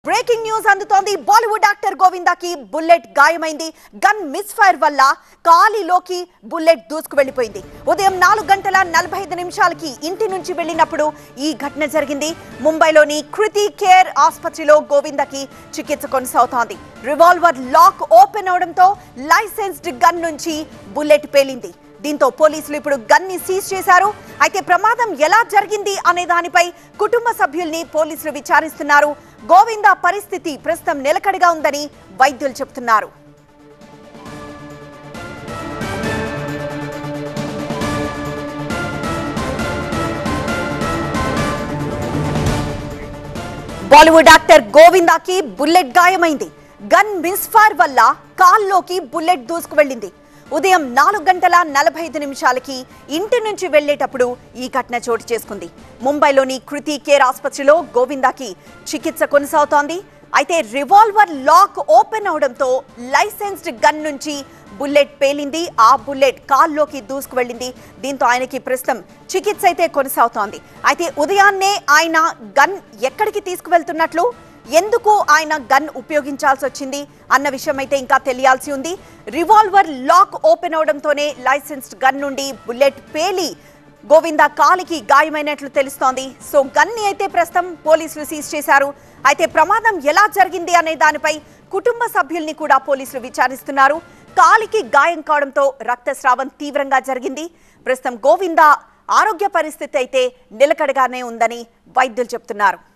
Breaking news అందుతోంది. Bollywood actor Govinda కి bullet గాయమైంది. గన్ మిస్ ఫైర్ వల్ల కాలిలోకి బుల్లెట్ దూసుకు వెళ్లిపోయింది. ఉదయం 4:45 ఇంటి నుంచి వెళ్లినప్పుడు ఈ ఘటన జరిగింది. ముంబైలోని కృతి కేర్ ఆసుపత్రిలో గోవిందాకి చికిత్స కొనసాగుతోంది. రివాల్వర్ లాక్ ఓపెన్ అవడంతో లైసెన్స్డ్ గన్ నుంచి బుల్లెట్ పేలింది. దీంతో పోలీసులు ఇప్పుడు గన్ ని సీజ్ చేశారు. అయితే ప్రమాదం ఎలా జరిగింది అనే దానిపై కుటుంబ సభ్యుల్ని పోలీసులు విచారిస్తున్నారు. గోవిందా పరిస్థితి ప్రస్తుతం నిలకడగా ఉందని వైద్యులు చెబుతున్నారు. బాలీవుడ్ యాక్టర్ గోవిందాకి బుల్లెట్ గాయమైంది. గన్ మిస్ ఫైర్ వల్ల కాల్లోకి బుల్లెట్ దూసుకు వెళ్ళింది. ఉదయం 4:45 ఇంటి నుంచి వెళ్లేటప్పుడు ఈ ఘటన చోటు చేసుకుంది. ముంబైలోని కృతి కేర్ ఆసుపత్రిలో గోవిందాకి చికిత్స కొనసాగుతోంది. అయితే రివాల్వర్ లాక్ ఓపెన్ అవడంతో లైసెన్స్డ్ గన్ నుంచి బుల్లెట్ పేలింది. ఆ బుల్లెట్ కాల్లోకి దూసుకు వెళ్ళింది. దీంతో ఆయనకి ప్రస్తుతం చికిత్స అయితే కొనసాగుతోంది. అయితే ఉదయాన్నే ఆయన గన్ ఎక్కడికి తీసుకువెళ్తున్నట్లు, ఎందుకు ఆయన గన్ ఉపయోగించాల్సి వచ్చింది అన్న విషయం అయితే ఇంకా తెలియాల్సి ఉంది. రివాల్వర్ లాక్ ఓపెన్ అవడంతోనే లైసెన్స్డ్ గన్ నుండి బుల్లెట్ పేలి గోవిందా కాలికి గాయమైనట్లు తెలుస్తోంది. సో గన్ ని అయితే ప్రస్తుతం పోలీసులు సీజ్ చేశారు. అయితే ప్రమాదం ఎలా జరిగింది అనే దానిపై కుటుంబ సభ్యుల్ని కూడా పోలీసులు విచారిస్తున్నారు. కాలికి గాయం కావడంతో రక్తస్రావం తీవ్రంగా జరిగింది. ప్రస్తుతం గోవిందా ఆరోగ్య పరిస్థితి అయితే నిలకడగానే ఉందని వైద్యులు చెబుతున్నారు.